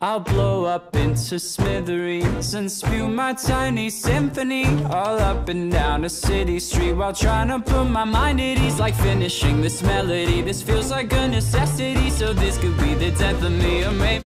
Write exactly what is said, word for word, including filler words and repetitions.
I'll blow up into smithereens and spew my tiny symphony all up and down a city street while trying to put my mind at ease. Like finishing this melody, this feels like a necessity, so this could be the death of me. Or maybe